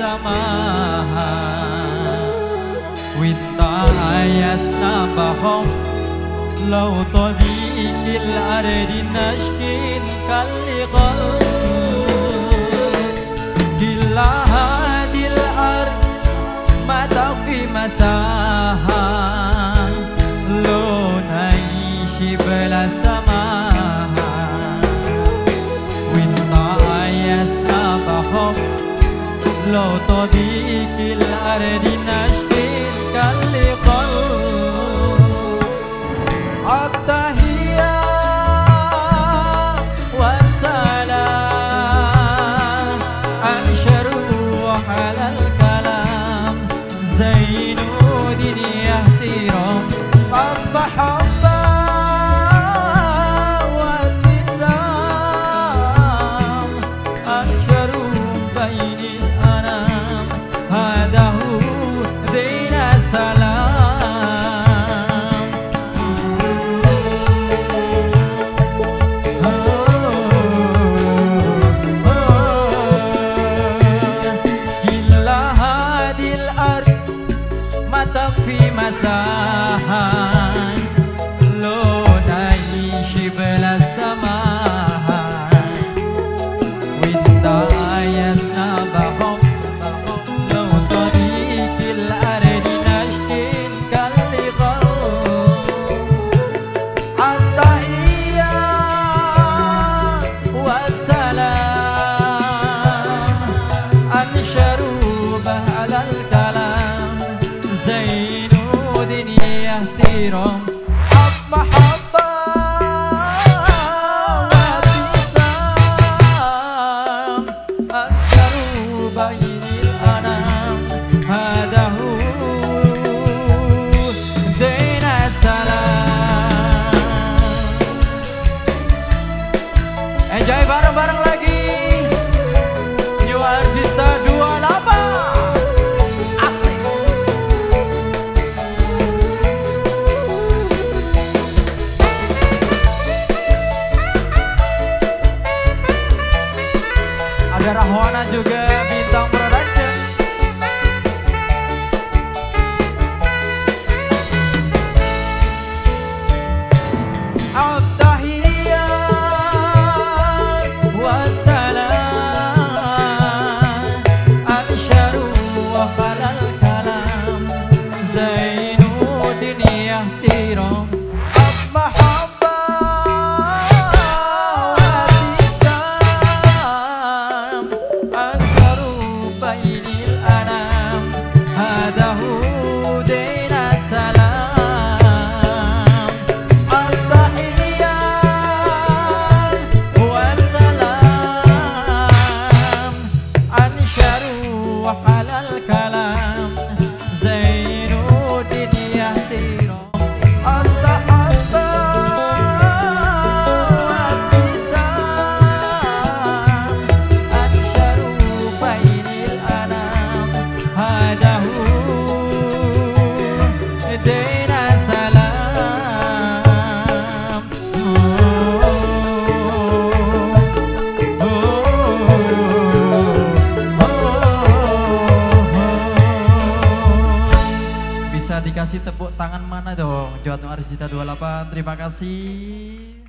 السماء وانت عايزنا بهم لو طريق الأرض نشكين كالغل gila hadil ard mata fi masaha lo naishi bela samaha winta ayasna bahom lo tadikil ardi nashkin kalliqal attahiyya Enjoy bareng-bareng lagi New Artista 28 asik. Ada Rahwana juga Bintang Production. Dikasih tepuk tangan mana dong? New Artista 28, terima kasih.